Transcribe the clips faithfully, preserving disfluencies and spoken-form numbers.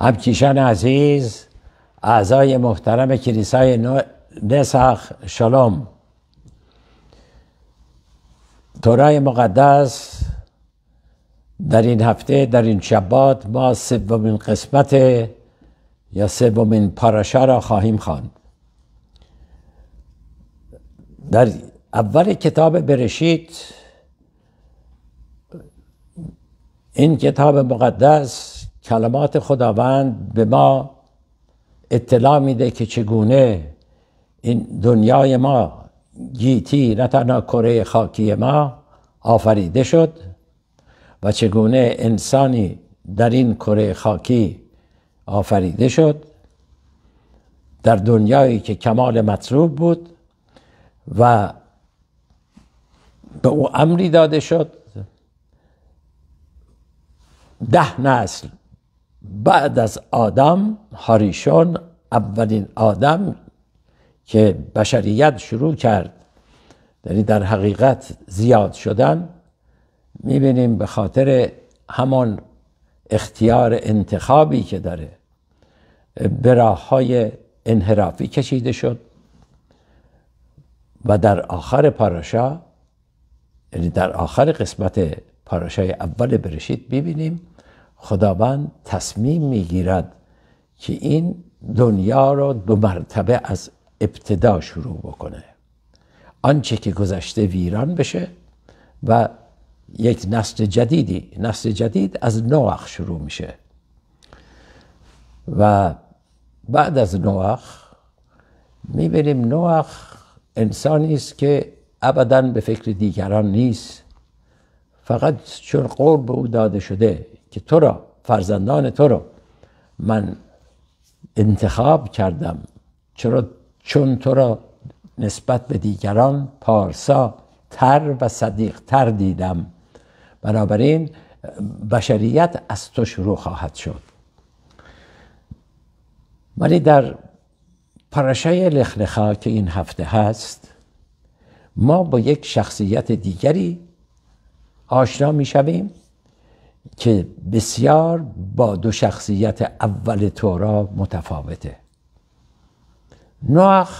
همکیشان عزیز، اعضای محترم کلیسای نسخ شالوم، تورای مقدس در این هفته، در این شبات، ما سومین قسمت یا سومین پاراشا را خواهیم خواند. در اول کتاب برشیت، این کتاب مقدس کلمات خداوند به ما اطلاع میده که چگونه این دنیای ما، گیتی، نه تنها کره خاکی ما آفریده شد و چگونه انسانی در این کره خاکی آفریده شد در دنیایی که کمال مطلوب بود و به او امری داده شد ده نسل بعد از آدم، هاریشون، اولین آدم که بشریت شروع کرد یعنی در حقیقت زیاد شدن، میبینیم به خاطر همان اختیار انتخابی که داره به راه‌های انحرافی کشیده شد و در آخر پاراشا، یعنی در آخر قسمت پاراشای اول برشیت، ببینیم خداوند تصمیم میگیرد که این دنیا رو دو مرتبه از ابتدا شروع بکنه. آنچه که گذشته ویران بشه و یک نسل جدیدی، نسل جدید از نوح شروع میشه و بعد از نوح میبینیم نوح انسانی است که ابداً به فکر دیگران نیست، فقط چون قول به او داده شده که تو را، فرزندان تو را من انتخاب کردم، چرا؟ چون تو را نسبت به دیگران پارسا تر و صدیق تر دیدم، بنابراین بشریت از تو شروع خواهد شد. ولی در پاراشای لخلخا که این هفته هست، ما با یک شخصیت دیگری آشنا می شویم که بسیار با دو شخصیت اول تورا متفاوته. نوح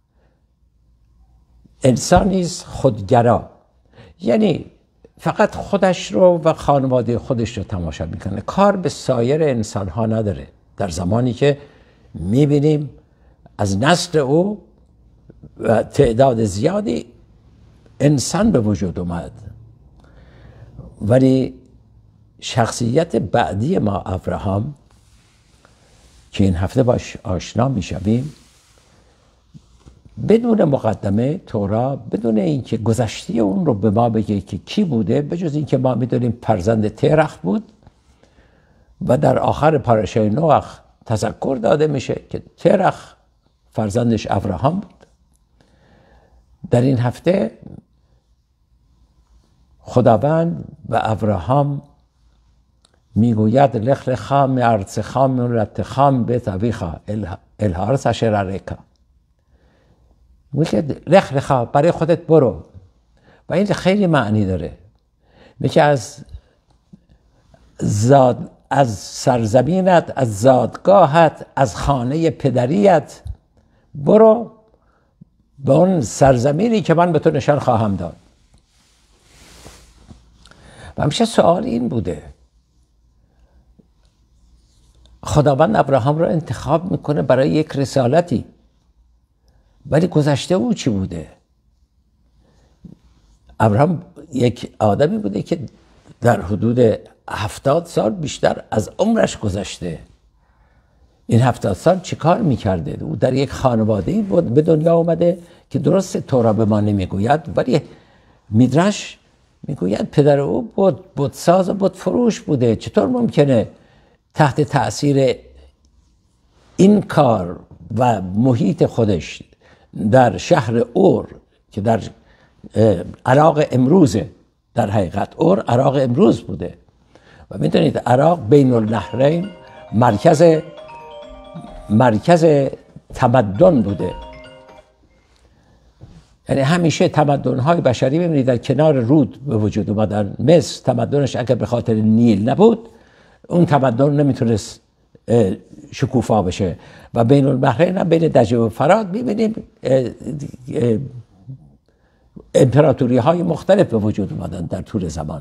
انسانی است خودگرا، یعنی فقط خودش رو و خانواده خودش رو تماشا میکنه، کار به سایر انسان ها نداره. در زمانی که میبینیم از نسل او و تعداد زیادی انسان به وجود اومد، ولی شخصیت بعدی ما، ابراهام، که این هفته باش آشنا میشویم، بدون مقدمه تورا، بدون اینکه گذشته اون رو به ما بگه که کی بوده، بجز اینکه ما میدونیم فرزند ترخ بود و در آخر پاراشای نوح تذکر داده میشه که ترخ فرزندش ابراهام بود. در این هفته خداوند و ابراهام میگوید لخ لخا میارت خام رت خام بیت ابیخا الهارس اشر ریکا، میگه لخ لخا، برای خودت برو. و این خیلی معنی داره، میگه از زاد از سرزمینت، از زادگاهت، از خانه پدریت برو به اون سرزمینی که من به تو نشان خواهم داد. و همیشه سوال این بوده، خداوند ابراهام را انتخاب میکنه برای یک رسالتی، ولی گذشته او چی بوده؟ ابراهام یک آدمی بوده که در حدود هفتاد سال بیشتر از عمرش گذشته. این هفتاد سال چی کار میکرده؟ او در یک خانواده‌ای بود به دنیا اومده که درست تورا به ما نمیگوید، ولی میدرش میگوید پدر او بود بتساز و بت فروش بوده. چطور ممکنه تحت تأثیر این کار و محیط خودش در شهر اور که در عراق امروزه، در حقیقت اور عراق امروز بوده و میدونید عراق بین النهرین مرکز مرکز تمدن بوده، یعنی همیشه تمدن‌های بشری ببینید در کنار رود به وجود اومدن. مصر تمدنش اگر به خاطر نیل نبود، اون تمدن نمیتونست شکوفا بشه و بین البحرین هم بین دجله و فرات میبینیم امپراتوری های مختلف به وجود اومدن در طول زمان.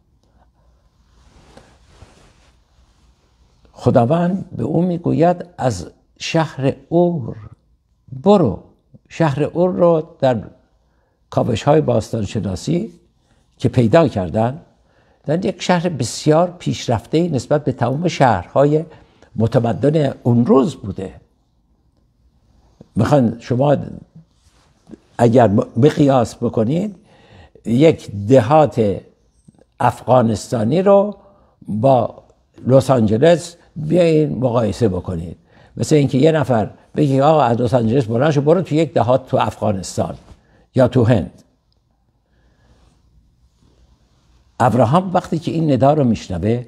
خداوند به او میگوید از شهر اور برو. شهر اور رو در کاوش های باستانشناسی که پیدا کردن در یک شهر بسیار پیشرفته نسبت به تمام شهرهای متمدن اون روز بوده. میخوان شما اگر مقیاس بکنید یک دهات افغانستانی رو با لس آنجلس بیاین مقایسه بکنید. مثل اینکه یه نفر بگی آقا از لس آنجلس بلند شو برو تو یک دهات تو افغانستان یا تو هند. ابراهام وقتی که این ندا رو میشنوه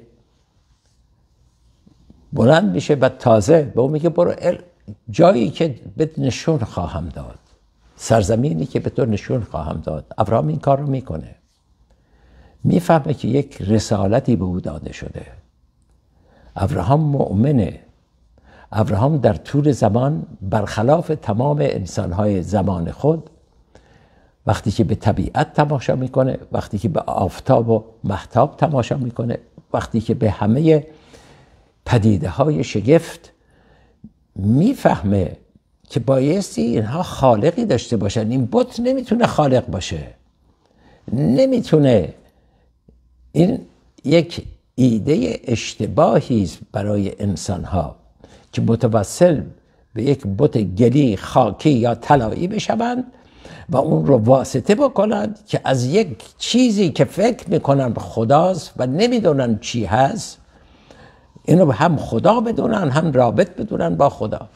بلند میشه و تازه به اون میگه برو جایی که به نشون خواهم داد، سرزمینی که به تو نشون خواهم داد. ابراهام این کار رو میکنه، میفهمه که یک رسالتی به او داده شده. ابراهام مؤمنه. ابراهام در طول زمان برخلاف تمام انسانهای زمان خود وقتی که به طبیعت تماشا میکنه، وقتی که به آفتاب و مهتاب تماشا میکنه، وقتی که به همه پدیده های شگفت میفهمه که بایستی اینها خالقی داشته باشن. این بت نمیتونه خالق باشه، نمیتونه. این یک ایده اشتباهی است برای انسانها که متوسل به یک بت گلی، خاکی یا طلایی بشوند و اون رو واسطه بکنند که از یک چیزی که فکر میکنن خداست و نمیدونن چی هست، اینو هم خدا بدونن هم رابط بدونن با خدا.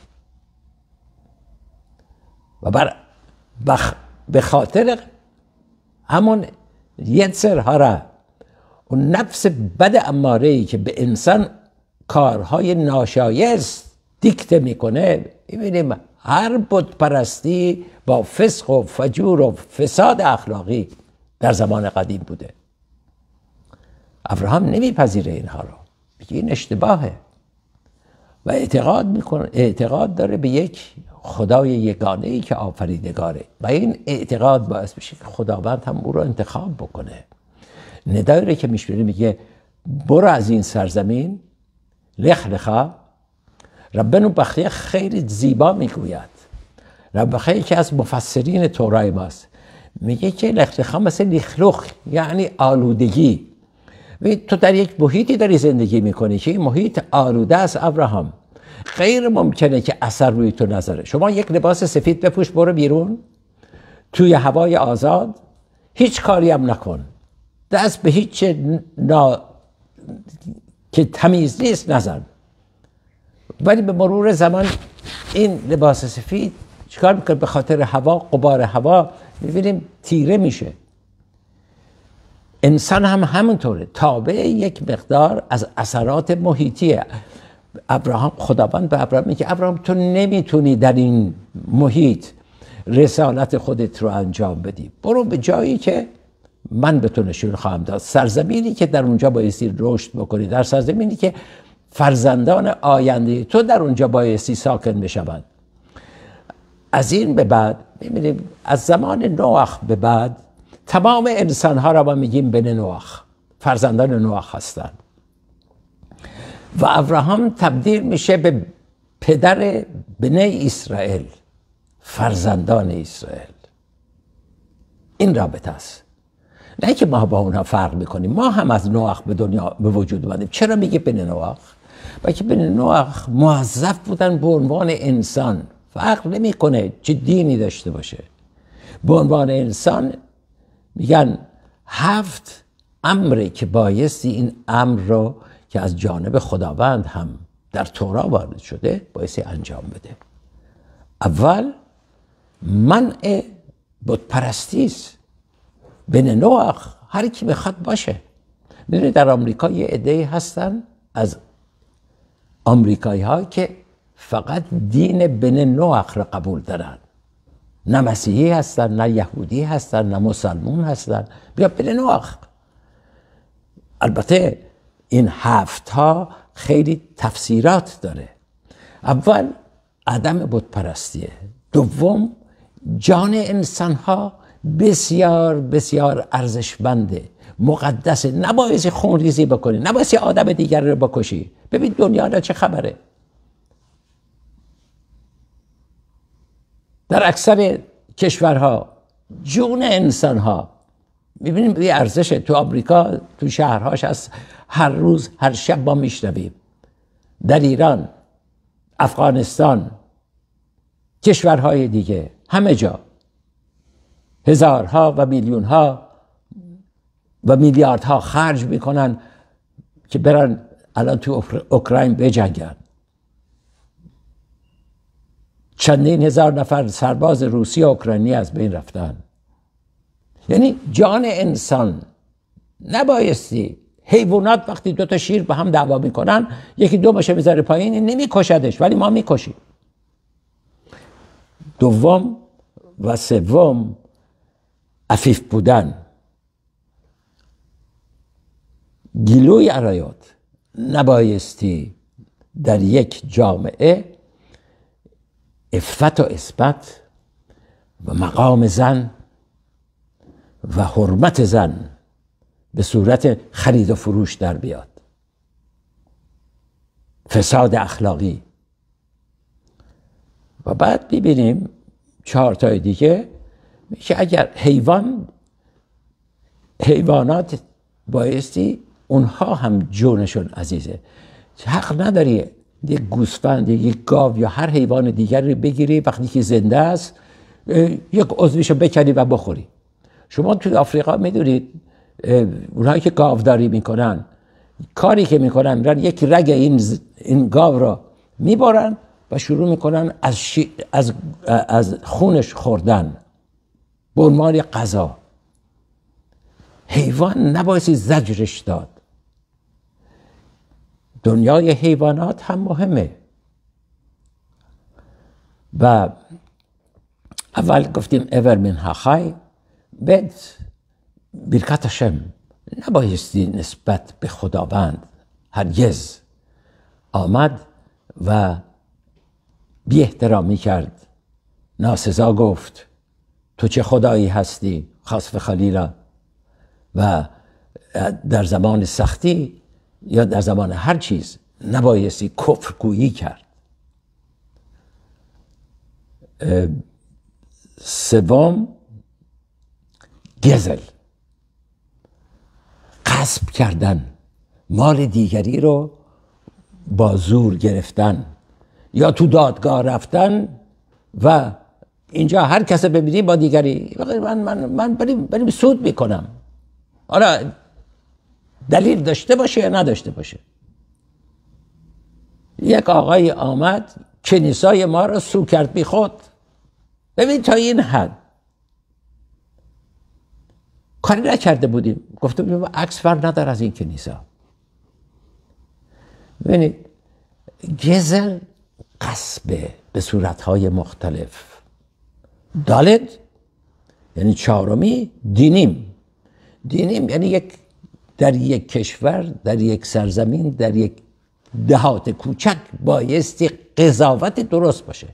و بر بخ... به خاطر همون یتسر هاره، اون نفس بد اماره‌ای که به انسان کارهای ناشایست دیکته میکنه، میبینیم هر بت پرستی با فسق و فجور و فساد اخلاقی در زمان قدیم بوده. ابراهام نمیپذیره اینها رو، میگه این اشتباهه و اعتقاد میکنه، اعتقاد داره به یک خدای یگانه‌ای که آفریدگاره و این اعتقاد باعث میشه که خداوند هم او رو انتخاب بکنه. ندایی رو که میشنوه میگه برو از این سرزمین، لخ لخا. ربنا بخیه خیلی زیبا میگوید. رب بخیه که از مفسرین تورای ماست، میگه که لخ لخا مثل لیخلوخ، یعنی آلودگی. تو در یک محیطی داری زندگی میکنی که این محیط آلوده است. ابراهام غیر ممکنه که اثر روی تو نذاره. شما یک لباس سفید بپوش، برو بیرون توی هوای آزاد، هیچ کاری هم نکن، دست به هیچ نا... که تمیز نیست نزن. ولی به مرور زمان این لباس سفید چیکار میکنه؟ به خاطر هوا، غبار هوا، میبینیم تیره میشه. انسان هم همونطوره، تابع یک مقدار از اثرات محیطیه. ابراهام، خداوند به ابراهام میگه ابراهام تو نمیتونی در این محیط رسالت خودت رو انجام بدی، برو به جایی که من به تو نشون خواهم داد، سرزمینی که در اونجا بایستی رشد بکنی، در سرزمینی که فرزندان آینده تو در اونجا بایستی ساکن بشوند. از این به بعد میبینیم از زمان نوح به بعد تمام انسانها را ما میگیم بن نوح، فرزندان نوح هستند و ابراهام تبدیل میشه به پدر بنی اسرائیل، فرزندان اسرائیل. این رابطه است. نه که ما با اونها فرق میکنیم، ما هم از نوح به دنیا به وجود اومدیم. چرا میگه بن نوح؟ بلکه بن نوح موظف بودن به عنوان انسان، فرق نمیکنه چه دینی داشته باشه، به عنوان انسان میگن هفت امری که بایستی این امر رو که از جانب خداوند هم در تورا وارد شده بایستی انجام بده. اول منع بت پرستی است. بن نوح هر کی بخواد باشه. میدونید در آمریکا یه عده‌ای هستن از آمریکایی ها که فقط دین بن نوح را قبول دارن، نه مسیحی هستن، نه یهودی هستن، نه مسلمون هستن، بیا بن نوح. البته این هفت ها خیلی تفسیرات داره. اول عدم بت پرستیه. دوم جان انسان ها بسیار بسیار ارزشمنده، مقدسه. نبایستی خونریزی بکنی، نبایستی آدم دیگر رو بکشی. ببین دنیا را چه خبره. در اکثر کشورها جون انسان ها میبینیم بی ارزشه. تو آمریکا تو شهرهاش از هر روز هر شب ما میشنویم. در ایران، افغانستان، کشورهای دیگه، همه جا هزارها و میلیونها و میلیاردها خرج میکنن که برن الان تو اوکراین بجنگن. چندین هزار نفر سرباز روسی و اوکراینی از بین رفتن. یعنی جان انسان نبایستی. حیوانات وقتی دو تا شیر به هم دعوا میکنن، یکی دو مشه میذاره پایین، این نمیکشدش، ولی ما میکشیم. دوم و سوم عفیف بودن. گیلوی عرایات نبایستی در یک جامعه عفت و عصمت و مقام زن و حرمت زن به صورت خرید و فروش در بیاد. فساد اخلاقی. و بعد ببینیم چهار تای دیگه که اگر حیوان حیوانات بایستی اونها هم جونشون عزیزه. حق نداری یک گوسفند، یک گاو یا هر حیوان دیگری بگیری وقتی که زنده است یک عضویشو بکنی و بخوری. شما توی آفریقا میدونید اونهایی که گاوداری میکنن کاری که میکنن میرن یک رگ این این گاو را میبرن و شروع میکنن از شی... از از خونش خوردن به عنوان غذا. حیوان نبایستی زجرش داد. دنیای حیوانات هم مهمه. و اول گفتیم اور منها خی، بعد برکت هشم. نبایستی نسبت به خداوند هرگز آمد و بی احترامی کرد، ناسزا گفت تو چه خدایی هستی، خاص و خلیلا. و در زمان سختی یا در زمان هر چیز نبایستی کفر گویی کرد. سوم گزل، غصب کردن، مال دیگری رو با زور گرفتن یا تو دادگاه رفتن و اینجا هر کس ببینی با دیگری من من من بریم بریم سود میکنم. حالا دلیل داشته باشه یا نداشته باشه. یک آقای آمد کنیسای ما رو سو کرد بی خود. ببین تا این حد کاری نکرده بودیم، گفته بودیم عکس بر ندار از این کنیسا. ببینید گزل قصبه به صورتهای مختلف. دالد یعنی چهارمی دینیم. دینیم یعنی یک در یک کشور، در یک سرزمین، در یک دهات کوچک بایستی قضاوت درست باشه،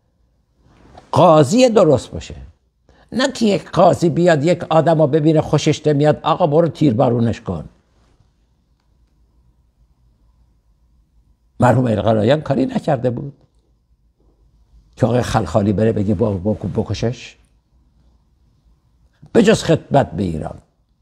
قاضی درست باشه. نه که یک قاضی بیاد یک آدم رو ببینه خوشش نمیاد آقا برو تیربارونش کن. مرحوم القرایان کاری نکرده بود که آقای خلخالی بره بگه بکشش، به جز خدمت به ایران.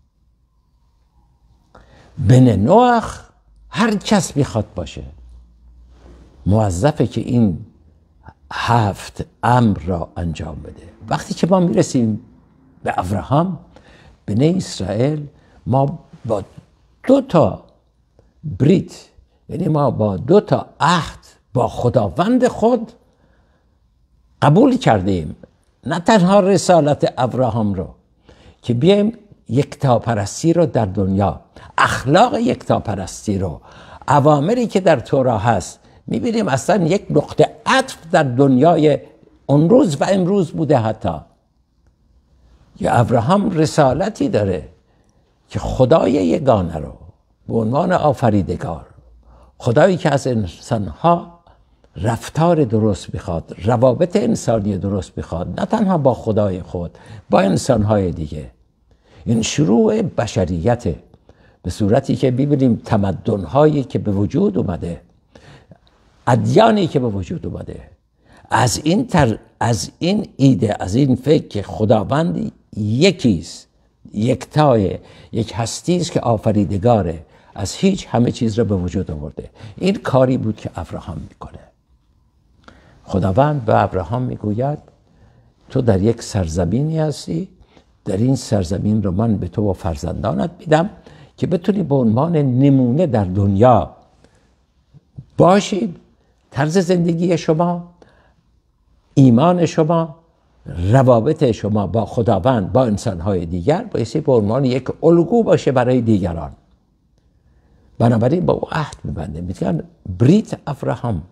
بن نوح هر کس میخواد باشه موظفه که این هفت امر را انجام بده. وقتی که ما میرسیم به ابراهام بنی اسرائیل، ما با دو تا بریت، یعنی ما با دو تا عهد با خداوند خود قبول کردیم. نه تنها رسالت ابراهام رو که بیایم یکتاپرستی رو در دنیا، اخلاق یکتاپرستی رو، اوامری که در تورا هست میبینیم اصلا یک نقطه عطف در دنیای اون روز و امروز بوده. حتی یا ابراهام رسالتی داره که خدای یگانه رو به عنوان آفریدگار، خدایی که از انسانها رفتار درست میخواد، روابط انسانی درست میخواد، نه تنها با خدای خود، با انسانهای دیگه. این شروع بشریت، به صورتی که ببینیم تمدن‌هایی که به وجود اومده، ادیانی که به وجود اومده، از این تر از این ایده، از این فکر که خداوند یکیست، یکتای، یک هستی است که آفریدگاره، از هیچ همه چیز را به وجود آورده. این کاری بود که ابراهام میکنه. خداوند به ابراهام میگوید تو در یک سرزمینی هستی، در این سرزمین رو من به تو و فرزندانت میدم که بتونی به عنوان نمونه در دنیا باشید. طرز زندگی شما، ایمان شما، روابط شما با خداوند، با انسانهای دیگر بایستی به عنوان یک الگو باشه برای دیگران. بنابراین با او عهد میبنده، میگن بریت ابراهام،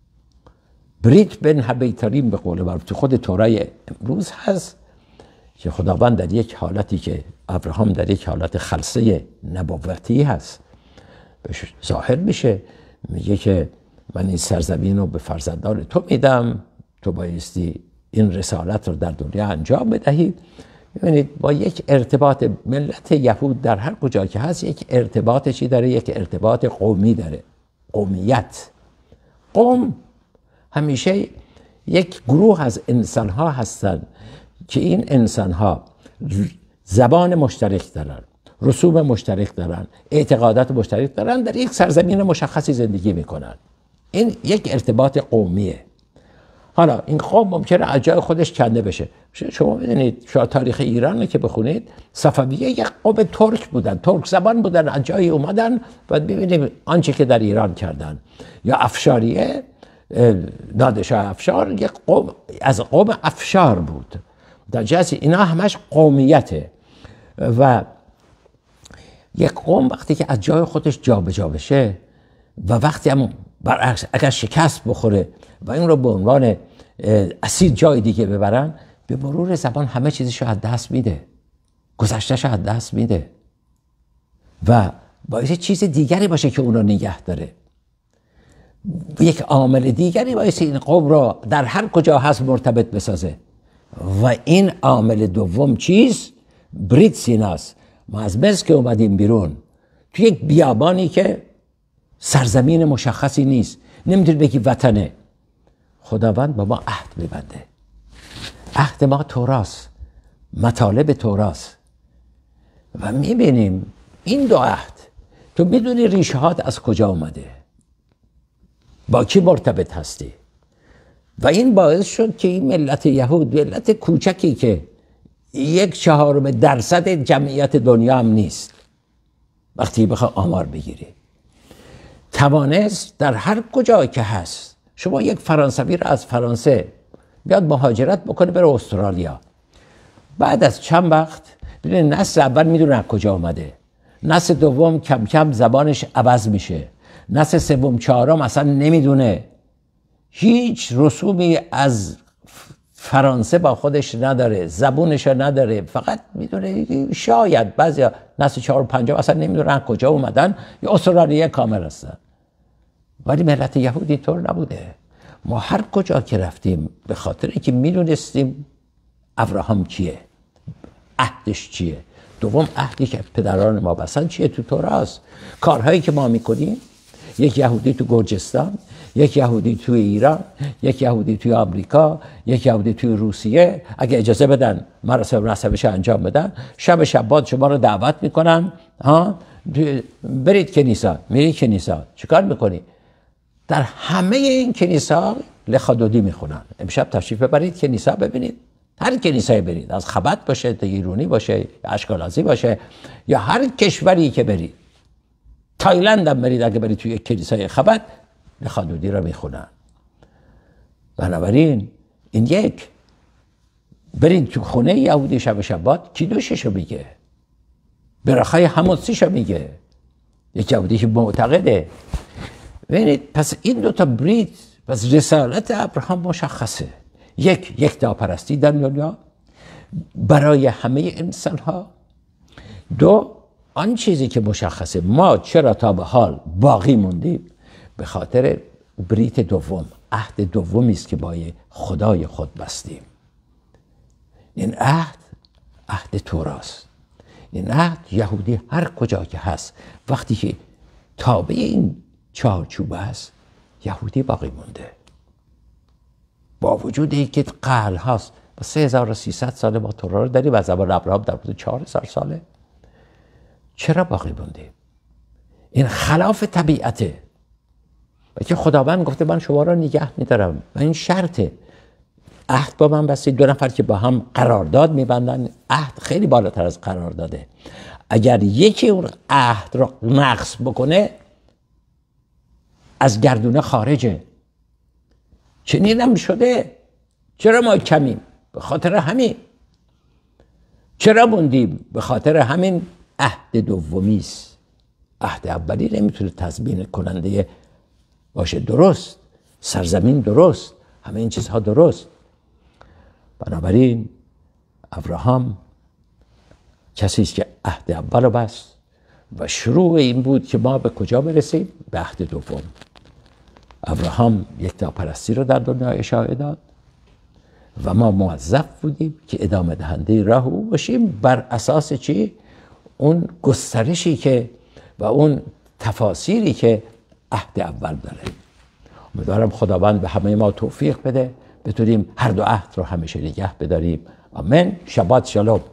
بریت بن هبیتریم به قول معروف تو خود تورای امروز هست که خداوند در یک حالتی که ابراهام در یک حالت خلسه نبوتی هست بهش ظاهر میشه، میگه که من این سرزمین رو به فرزندان تو میدم، تو بایستی این رسالت رو در دنیا انجام بدهی. ببینید با یک ارتباط ملت یهود در هر کجا که هست یک ارتباط چی داره؟ یک ارتباط قومی داره، قومیت. قوم همیشه یک گروه از انسان‌ها هستند که این انسان‌ها زبان مشترک دارن، رسوم مشترک دارن، اعتقادات مشترک دارن، در یک سرزمین مشخصی زندگی میکنن. این یک ارتباط قومیه. حالا این قوم ممکنه از جای خودش کنده بشه. شما میدونید شما تاریخ ایران که بخونید، صفویه یک قوم ترک بودن، ترک زبان بودن، از جایی اومدن و ببینید آنچه که در ایران کردن. یا افشاریه، نادرشاه افشار یک قوم از قوم افشار بود. در جهت اینا همش قومیته. و یک قوم وقتی که از جای خودش جابجا بشه و وقتی هم برعکس اگر شکست بخوره و این رو به عنوان اسیر جای دیگه ببرن، به مرور زبان همه چیزشو از دست میده، گذشتهشو از دست میده و باعث چیز دیگری باشه که اون رو نگه داره. یک عامل دیگری باعث این قوم را در هر کجا هست مرتبط بسازه و این عامل دوم چیز؟ بریت سیناست. ما از مصر که اومدیم بیرون توی یک بیابانی که سرزمین مشخصی نیست، نمیتونی بگی وطنه، خداوند با ما عهد میبنده. عهد ما توراست، مطالب توراست و میبینیم این دو عهد، تو میدونی ریشه هات از کجا اومده، با کی مرتبط هستی. و این باعث شد که این ملت یهود، ملت کوچکی که یک چهارم درصد جمعیت دنیا هم نیست، وقتی بخواه آمار بگیری، توانست در هر کجا که هست، شما یک فرانسوی رو از فرانسه بیاد مهاجرت بکنه بره استرالیا، بعد از چند وقت ببینید نسل اول میدونه از کجا اومده، نسل دوم کم کم زبانش عوض میشه، نسل سوم چهارم اصلا نمیدونه، هیچ رسومی از فرانسه با خودش نداره، زبونش نداره، فقط میدونه شاید بعضی نسل چهار و پنجم اصلا نمیدونن کجا اومدن یا استرالیا کامل هستن. ولی ملت یهودی طور نبوده. ما هر کجا که رفتیم به خاطر اینکه میدونستیم ابراهام کیه، عهدش چیه، دوم عهدی که پدران ما بستن چیه تو توراست. کارهایی که ما میکنیم، یک یهودی تو گرجستان، یک یهودی توی ایران، یک یهودی توی آمریکا، یک یهودی توی روسیه، اگه اجازه بدن مراسم رسمیش انجام بدن، شب شبات شما رو دعوت میکنن، ها برید کنیسا، میری کنیسا، چیکار میکنی؟ در همه این کنیسا لخادودی میخونن. امشب تشریف ببرید کنیسا ببینید، هر کنیسایی برید، از خبت باشه تا ایرانی باشه، اشکالازی باشه، یا هر کشوری که برید، تایلند هم برید، اگه برید توی یک کلیسای خبت لخادودی را میخونن. بنابراین این یک، برید تو خونه یهودی شب شبات کیدوششو میگه، برخای حمصیشو میگه، یک یهودی که معتقده. ببینید پس این دوتا بریت، پس رسالت ابراهام مشخصه. یک، یک داپرستی در دنیا برای همه انسان ها. دو، آن چیزی که مشخصه ما چرا تا به حال باقی موندیم به خاطر بریت دوم، عهد دومی است که با خدای خود بستیم. این عهد عهد توراست. این عهد یهودی هر کجا که هست وقتی که تابع این چارچوب است یهودی باقی مونده، با وجود اینکه قرن هاست با سه هزار و سیصد ساله ما تورا رو داریم و زبان ابراهام در حدود چهار هزار ساله. چرا باقی مونده؟ این خلاف طبیعته و که خداوند گفته من شما را نگه میدارم و این شرطه. عهد با من بستید. دو نفر که با هم قرارداد میبندن، عهد خیلی بالاتر از قرارداده. اگر یکی اون عهد رو نقض بکنه از گردونه خارجه. چنین هم شده. چرا ما کمیم؟ به خاطر همین. چرا موندیم؟ به خاطر همین عهد دومی است. عهد اولی نمیتونه تضمین کننده باشه. درست، سرزمین درست، همه این چیزها درست. بنابراین ابراهام کسی است که عهد اول رو بست و شروع این بود که ما به کجا برسیم؟ به عهد دوم. ابراهام یکتاپرستی رو در دنیا اشاعه داد و ما موظف بودیم که ادامه دهنده راه او باشیم بر اساس چی؟ اون گسترشی که و اون تفاسیری که عهد اول داره. امیدوارم خداوند به همه ما توفیق بده بتونیم هر دو عهد رو همیشه نگه بداریم. آمین. شبات شالوم.